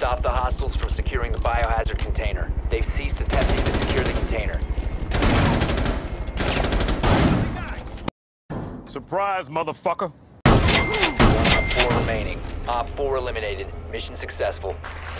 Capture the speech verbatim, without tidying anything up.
Stop the hostiles from securing the biohazard container. They've ceased attempting to secure the container. Surprise, motherfucker! One Op four remaining. Op four eliminated. Mission successful.